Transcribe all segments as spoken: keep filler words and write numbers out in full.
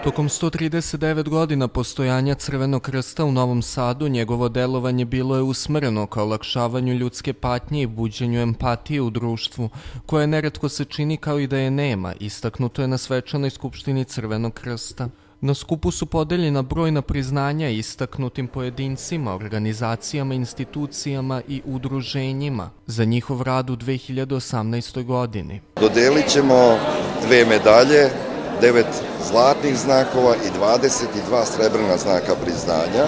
Tokom sto trideset devet godina postojanja Crvenog krsta u Novom Sadu, njegovo delovanje bilo je usmereno ka olakšavanju ljudske patnje i buđenju empatije u društvu, koje neretko se čini kao i da je nema, istaknuto je na svečanoj skupštini Crvenog krsta. Na skupu su podeljena brojna priznanja istaknutim pojedincima, organizacijama, institucijama i udruženjima za njihov rad u dve hiljade osamnaestoj. godini. Dodelit ćemo dve medalje, devet zlatnih znakova i dvadeset dva srebrna znaka priznanja.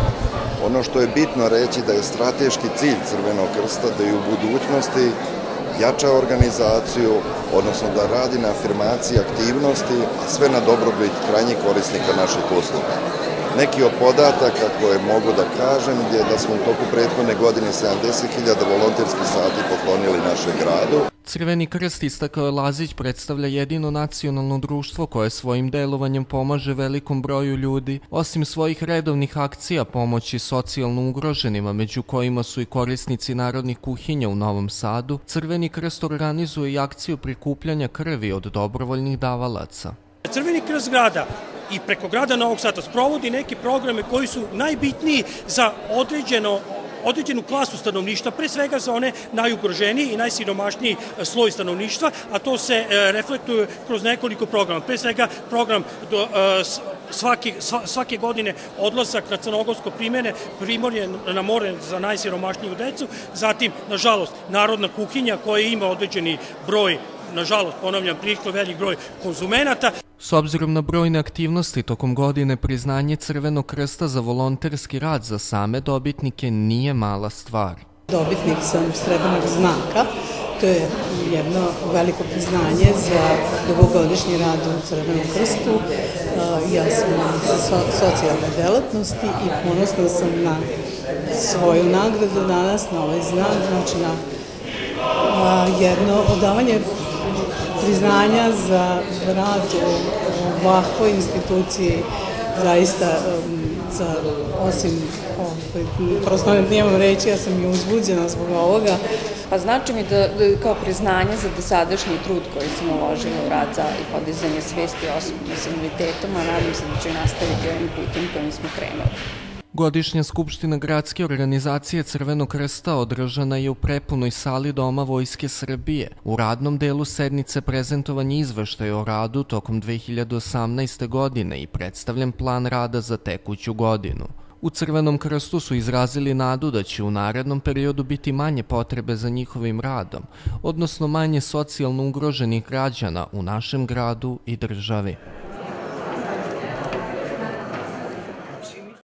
Ono što je bitno reći da je strateški cilj Crvenog krsta da i u budućnosti jača organizaciju, odnosno da radi na afirmaciji aktivnosti, a sve na dobrobit krajnjih korisnika naših usluga. Neki od podataka koje mogu da kažem je da smo u toku prethodne godine sedamdeset hiljada volonterskih sati poklonili našem gradu. Crveni krst, istakao je Lazić, predstavlja jedino nacionalno društvo koje svojim delovanjem pomaže velikom broju ljudi, osim svojih redovnih akcija pomoći socijalno ugroženima, među kojima su i korisnici narodnih kuhinja u Novom Sadu. Crveni krst organizuje i akciju prikupljanja krvi od dobrovoljnih davalaca. Crveni krst grada i preko grada Novog Sada sprovodi neke programe koji su najbitniji za određeno određenu klasu stanovništva, pre svega za one najugroženiji i najsiromašniji sloj stanovništva, a to se reflektuje kroz nekoliko programa. Pre svega program do, svake, svake godine odlazak na crnogorsko primjene, primorje na more za najsiromašniju decu, zatim, nažalost, narodna kuhinja koja ima određeni broj, nažalost, ponavljam, prilično velik broj konzumenata. S obzirom na brojne aktivnosti tokom godine, priznanje Crvenog krsta za volonterski rad za same dobitnike nije mala stvar. Dobitnik sam srebrnog znaka, to je jedno veliko priznanje za dugogodišnji rad u Crvenom krstu. Ja sam za socijalne delatnosti i ponosna sam na svoju nagradu danas, na ovaj znak, znači na jedno odavanje priznanja za rad u ovakvoj instituciji, zaista, za, osim, prosto nemam reći, ja sam i uzbuđena zbog ovoga. Pa znači mi da, da kao priznanje za dosadašnji trud koji sam uložila u rad za i podizanje svesti osoba s invaliditetom, a nadam se da ću nastaviti ovim putem kojim smo krenuli. Godišnja skupština gradske organizacije Crvenog krsta održana je u prepunoj sali Doma Vojske Srbije. U radnom delu sednice prezentovan je izveštaj o radu tokom dve hiljade osamnaeste. godine i predstavljen plan rada za tekuću godinu. U Crvenom krstu su izrazili nadu da će u narednom periodu biti manje potrebe za njihovim radom, odnosno manje socijalno ugroženih građana u našem gradu i državi.